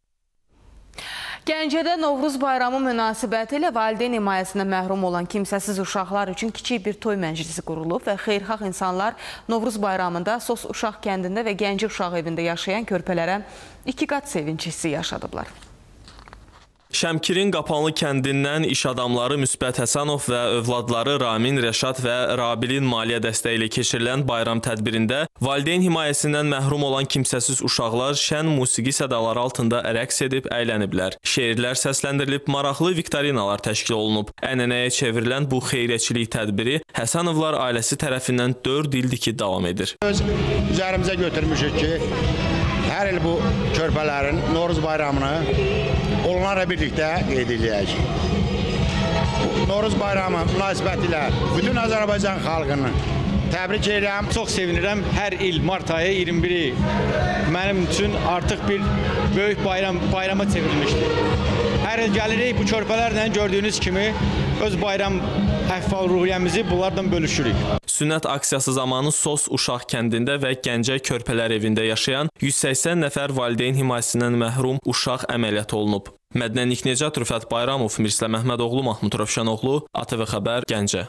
Gəncədə Novruz bayramı münasibətilə valideyn himayəsindən məhrum olan kimsəsiz uşaqlar üçün kiçik bir toy məclisi qurulub və xeyirxah insanlar Novruz bayramında Sos Uşaq kəndində və Gəncə Uşaq evində yaşayan körpələrə iki qat sevinç hissi yaşadıblar. Şəmkirin Qapanlı kəndindən iş adamları Müsbət Həsənov və övladları Ramin, Rəşad və Rabilin maliyyə dəstəyi ilə keçirilən bayram tədbirində valideyn himayəsindən məhrum olan kimsəsiz uşaqlar şən musiqi sədaları altında rəqs edib əyləniblər. Şeirlər səsləndirilib, maraqlı viktorinalar təşkil olunub. Ənənəyə çevrilən bu xeyriyyəçilik tədbiri Həsənovlar ailəsi tərəfindən dörd ildir ki, davam edir. Öz üzərimizə götürmüşük ki, hər il bu körpələrin Novruz bayramını onlarla birlikdə qeyd edəcəyik. Novruz bayramı münasibətilə bütün Azərbaycan xalqını təbrik edirəm. Çox sevinirəm. Hər il mart ayı iyirmi biri mənim üçün artıq bir böyük bayram bayrama çevrilmişdir. Hər il gəlirik bu körpələrlə gördüyünüz kimi öz bayram əhval-ruhiyyəmizi bunlardan bölüşürük. Sünnət aksiyası zamanı Sos Uşaq kəndində və Gəncə körpələr evində yaşayan yüz səksən nəfər valideyn himayəsindən məhrum uşaq əməliyyat olunub. Mədnə Niknecət, Rüfət Bayramov, Mirslə Məhmədoğlu, Mahmud Rövşənoğlu, A T V Xəbər, Gəncə.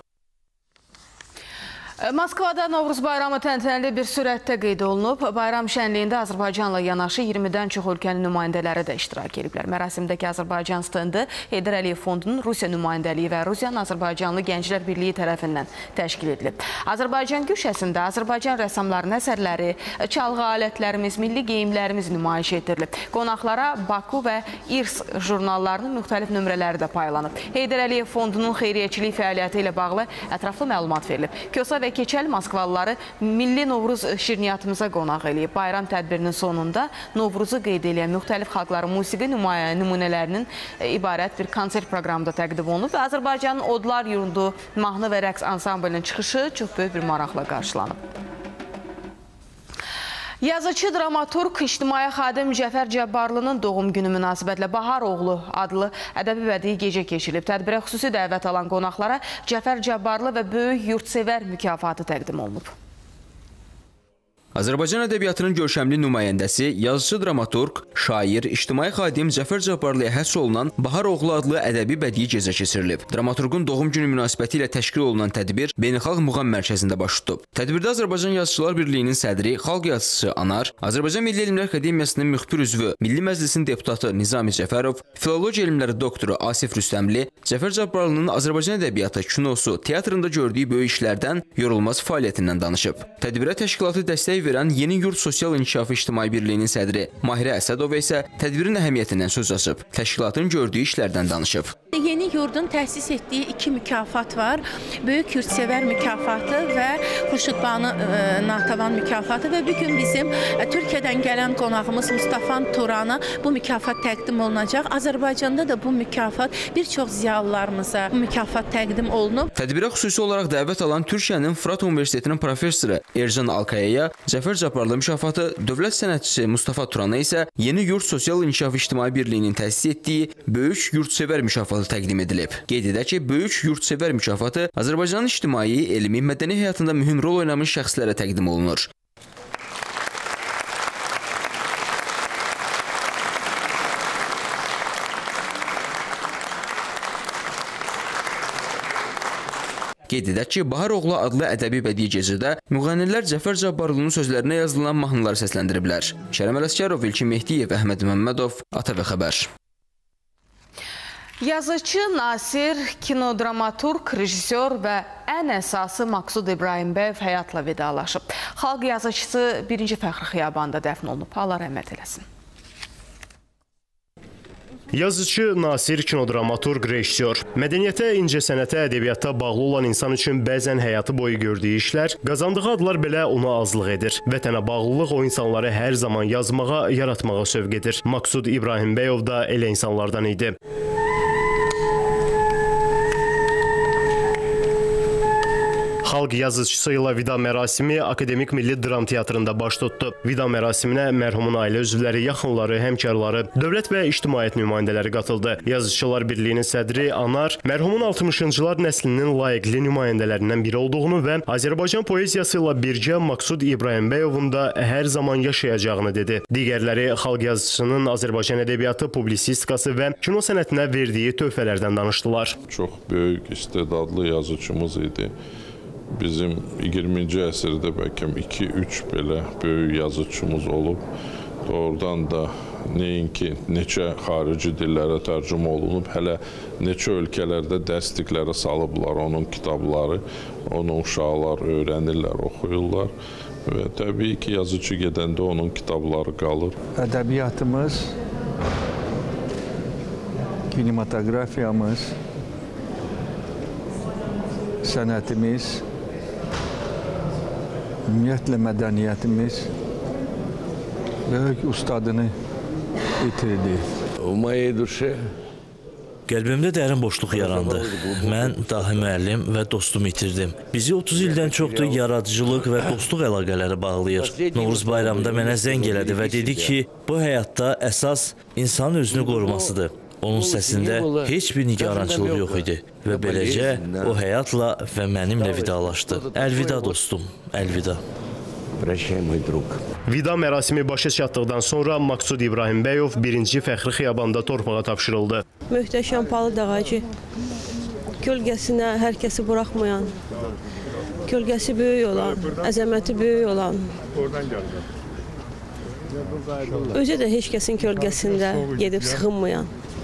Moskvada Novruz bayramı təntənəli bir sürətdə qeyd olunub. Bayram şənliyində Azərbaycanla yanaşı iyirmidən çox ölkənin nümayəndələri də iştirak ediblər. Mərasimdəki Azərbaycan stendi Heydər Əliyev Fondunun Rusiya nümayəndəliyi və Rusiyanın Azərbaycanlı Gənclər Birliyi tərəfindən təşkil edilib. Azərbaycan güşəsində Azərbaycan rəssamlarının əsərləri, çalğı alətlərimiz, milli geyimlərimiz nümayiş etdirilib. Qonaqlara Baku və İrs jurnallarının müxtəlif nömrələri də paylanıb. Heydər Əliyev Fondunun xeyriyyəçilik fəaliyyəti ilə bağlı ətraflı məlumat verilib. Kosa və Keçəl Moskvalıları Milli Novruz şirniyyatımıza qonaq eləyib. Bayram tədbirinin sonunda Novruzu qeyd eləyən müxtəlif xalqların musiqi nümunələrinin ibarət bir konsert proqramı da təqdim olunub və Azərbaycanın Odlar Yurdu mahnı və rəqs ansamblinin çıxışı çox böyük bir maraqla qarşılanıb. Yazıcı, dramaturq, ictimai xadim Cəfər Cabbarlının doğum günü münasibətlə Bahar Oğlu adlı ədəbi bədii gecə keçirilib. Tədbirə xüsusi dəvət alan qonaqlara Cəfər Cabbarlı və Böyük Yurdsevər mükafatı təqdim olunub. Azərbaycan ədəbiyyatının görkəmli nümayəndəsi, yazıcı, dramaturq, şair, ictimai xadim Cəfər Cabbarlıya həsr olunan Bahar Oğlu adlı ədəbi bədii gecə keçirilib. Dramaturqun doğum günü münasibəti ilə təşkil olunan tədbir Beynəlxalq Muğam Mərkəzində baş tutub. Tədbirdə Azərbaycan Yazıçılar Birliyinin sədri, xalq yazıçısı Anar, Azərbaycan Milli Elmlər Akademiyasının müxbir üzvü, Milli Məclisin deputatı Nizami Cəfərov, filologiya elmləri doktoru Asif Rüstəmli, Cəfər Cabbarlının Azərbaycan ədəbiyyatı, kinosu, teatrında gördüyü böyük işlərdən, yorulmaz fəaliyyətindən danışıb. Tədbirə təşkilatı dəstək verən Yeni Yurt Sosial İnkişafı İctimai Birliyinin sədri Mahirə Əsədova isə tədbirin əhəmiyyətindən söz açıb, təşkilatın gördüyü işlərdən danışıb. Yeni Yurdun təsis etdiyi iki mükafat var. Böyük Yurdsevər mükafatı və Xurşudbanu Natəvan mükafatı və bugün bizim Türkiyədən gələn qonağımız Mustafa Turana bu mükafat təqdim olunacaq. Azərbaycanda da bu mükafat bir çox ziyalılarımıza bu mükafat təqdim olunub. Tədbirə xüsusi olaraq dəvət alan Türkiyənin Fırat Universitetinin professoru Ercan Alkayaya Cəfər Cabbarlı mükafatı, dövlət sənətçisi Mustafa Turana isə Yeni Yurt Sosial İnkişafı İctimai Birliyinin təsis etdiyi Böyük Yurdsevər mükafatı təqdim edilib. Qeyd edək ki, Böyük Yurdsevər mükafatı Azərbaycanın ictimai, elmi, mədəni həyatında mühüm rol oynamış şəxslərə təqdim olunur. Qeyd edək ki, Bahar Oğlu adlı ədəbi bədii gecədə müğənnilər Cəfər Cabbarlının sözlərinə yazılan mahnıları səsləndiriblər. Kərəm Ələsgərov, İlkin Mehdiyev, Əhməd Məmmədov, A T V Xəbər. Yazıcı, nasir, kinodramaturq, rejissor və ən əsası Maqsud İbrahimbəyev həyatla vidalaşıb. Xalq yazıcısı birinci Fəxri Xiyabanda dəfn olunub. Allah rəhmət eləsin. Yazıcı, nasir, kinodramaturq, rejissor. Mədəniyyətə, incəsənətə, ədəbiyyata bağlı olan insan üçün bəzən həyatı boyu gördüyü işlər, qazandığı adlar belə ona azlıq edir. Vətənə bağlılıq o insanları hər zaman yazmağa, yaratmağa sövq edir. Maqsud İbrahimbəyev da elə insanlardan idi. Xalq yazıçısı ilə vida mərasimi Akademik Milli Dram Teatrında baş tutdu. Vida mərasiminə mərhumun ailə üzvləri, yaxınları, həmkarları, dövlət və ictimaiyyət nümayəndələri qatıldı. Yazıçılar Birliyinin sədri Anar, mərhumun altmışıncılar nəslinin layiqli nümayəndələrindən biri olduğunu və Azərbaycan poeziyası ilə birgə Maqsud İbrahimbəyovun da hər zaman yaşayacağını dedi. Digərləri xalq yazıçısının Azərbaycan ədəbiyyatı, publisistikası və kino sənətinə verdiyi töhfələrdən danışdılar. Çox böyük istedadlı yazıçımız idi. Bizim iyirminci əsrdə bəlkə iki üç belə böyük yazıçımız olub. Oradan da nəinki neçə xarici dillərə tərcümə olunub, hələ neçə ölkələrdə dəstliklərə salıblar onun kitabları. Onu uşaqlar öyrənirlər, oxuyurlar və təbii ki, yazıcı gedəndə onun kitabları qalır. Ədəbiyyatımız, kinematografiyamız, sənətimiz, ümumiyyətlə mədəniyyətimiz böyük ustadını itirdi. Qəlbimdə dərin boşluq yarandı. Mən dahi müəllim və dostumu itirdim. Bizi otuz ildən çoxdur yaradıcılıq və dostluq əlaqələri bağlayır. Novruz bayramında mənə zəng elədi və dedi ki, bu həyatda əsas insanın özünü qorumasıdır. Onun səsində heç bir nigarançılıq yox idi və beləcə o həyatla və mənimlə vidalaşdı. Əlvida dostum, əlvida. Prощай, mой друг. Vida mərasimi başa çatdıqdan sonra Maqsud İbrahimbəyov birinci fəxri xiyabanda torpağa tapşırıldı. Möhtəşəm palıd ağacı, kölgəsinə hər kəsi buraxmayan, kölgəsi böyük olan, əzəməti böyük olan, özü də heç kəsin kölgəsində gedib sıxınmayan,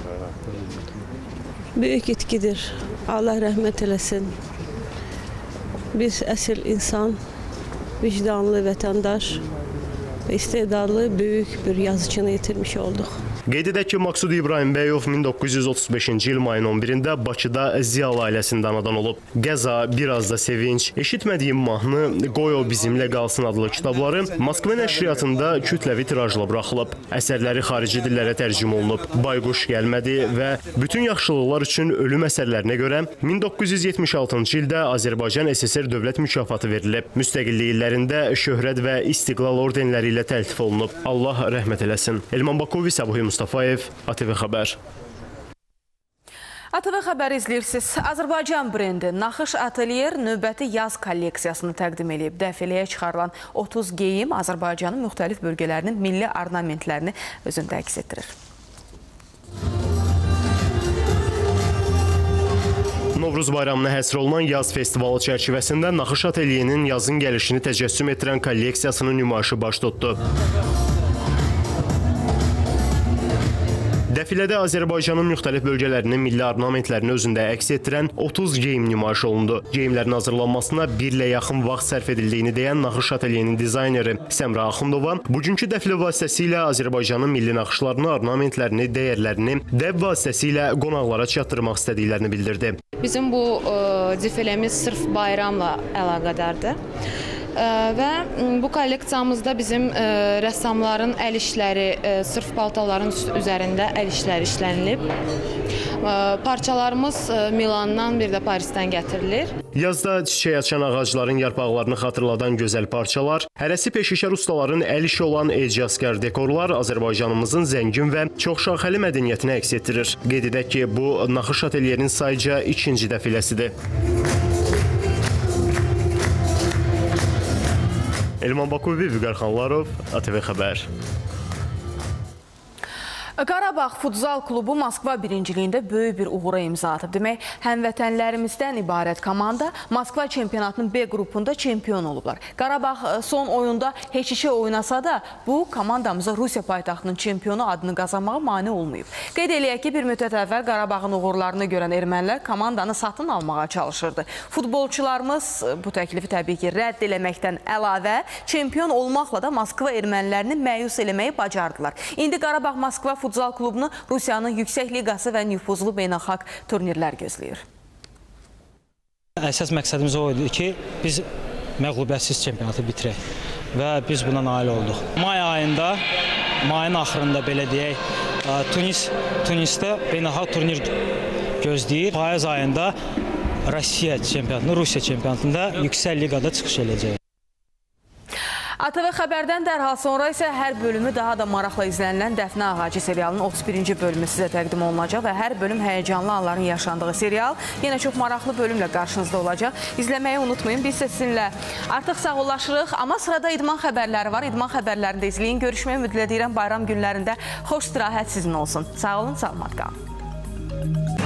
böyük itkidir. Allah rəhmət eləsin. Biz əsl insan, vicdanlı vətəndaş, istedadlı böyük bir yazıçını itirmiş olduq. Qeyd edək ki, Maqsud İbrahimbəyov min doqquz yüz otuz beşinci il mayın on birində Bakıda Ziyalı ailəsində anadan olub. Qəza, biraz da sevinç, eşitmədiyim mahnı, Qoy o bizimlə qalsın adlı kitabları Moskva nəşriyyatında kütləvi tirajla buraxılıb. Əsərləri xarici dillərə tərcümə olunub. Bayquş gəlmədi və bütün yaxşılıqlar üçün ölüm əsərlərinə görə min doqquz yüz yetmiş altıncı ildə Azərbaycan S S R dövlət mükafatı verilib. Müstəqillik illərində şöhrət və istiqlal ordenləri ilə təltif olunub. Allah rəhmət eləsin. Elman Bakovi, Səbuhi Mustafayev, A T V Xəbər. A T V Xəbər izləyirsiniz. Azərbaycan brendi Naxış Atelier növbəti yaz kolleksiyasını təqdim edib. Dəfiləyə çıxarılan otuz geyim Azərbaycanın müxtəlif bölgələrinin milli ornamentlərini özündə əks etdirir. Novruz bayramına həsr olunan yaz festivalı çərçivəsində Naxış Atelierinin yazın gəlişini təcəssüm etdirən kolleksiyasının nümayişi baş tutdu. Dəfilədə Azərbaycanın müxtəlif bölgələrinin milli ornamentlərini özündə əks etdirən otuz geyim nümayiş olundu. Geyimlərin hazırlanmasına birlə yaxın vaxt sərf edildiyini deyən Naxış Atelierinin dizayneri Səmra Axundova bugünkü dəfilə vasitəsilə Azərbaycanın milli naxışlarını, ornamentlərini, dəyərlərini dəv vasitəsilə qonaqlara çatdırmaq istədiklərini bildirdi. Bizim bu dəfiləmiz sırf bayramla əlaqədardır. Və bu kolleksiyamızda bizim rəssamların əl işləri, sırf paltaların üzərində əl işləri işlənilib. Parçalarımız Milandan, bir də Parisdən gətirilir. Yazda çiçək açan ağacların yarpaqlarını xatırladan gözəl parçalar, hərəsi peşəkar ustaların əl işi olan ecazkar dekorlar Azərbaycanımızın zəngin və çoxşaxəli mədəniyyətini əks etdirir. Qeyd edək ki, bu Naxış Atelierinin sayca ikinci dəfiləsidir. Elman Bakovi, Vüqar Xanlarov, A T V Xəbər. Qarabağ Futsal klubu Moskva birinciliyində böyük bir uğura imza atıb. Demək, həmvətənlərimizdən ibarət komanda Moskva çempionatının B qrupunda çempion olublar. Qarabağ son oyunda heç-heçə oynasa da bu komandamıza Rusiya paytaxtının çempionu adını qazanmağa mane olmayıb. Qeyd eləyək ki, bir müddət əvvəl Qarabağın uğurlarını görən ermənilər komandanı satın almağa çalışırdı. Futbolçularımız bu təklifi təbii ki, rədd eləməkdən əlavə çempion olmaqla da Moskva ermənilərini məyus eləməyi bacardılar. İndi Qarabağ Moskva Futsal klubunu Rusiyanın yüksək liqası və nüfuzlu beynəlxalq turnirlər gözləyir. Əsas məqsədimiz o idi ki, biz məğlubiyyətsiz çempionatı bitirək və biz buna nail olduq. May ayında, mayın axırında belə deyək, Tunis, Tunisdə beynəlxalq turnir gözləyir. Payız ayında Rusiya çempionatında, Rusiya çempionatında yüksək liqada çıxış edəcək. A T V Xəbərdən dərhal sonra isə hər bölümü daha da maraqla izlənilən Dəfnə Ağacı serialının otuz birinci bölümü sizə təqdim olunacaq və hər bölüm həyəcanlı anların yaşandığı serial yenə çox maraqlı bölümlə qarşınızda olacaq. İzləməyi unutmayın. Biz sizinlə artıq sağollaşırıq, amma sırada idman xəbərləri var. İdman xəbərlərində izləyin. Görüşməyə ümid edirəm. Bayram günlərində xoş istirahət sizin olsun. Sağ olun, salamat qalın.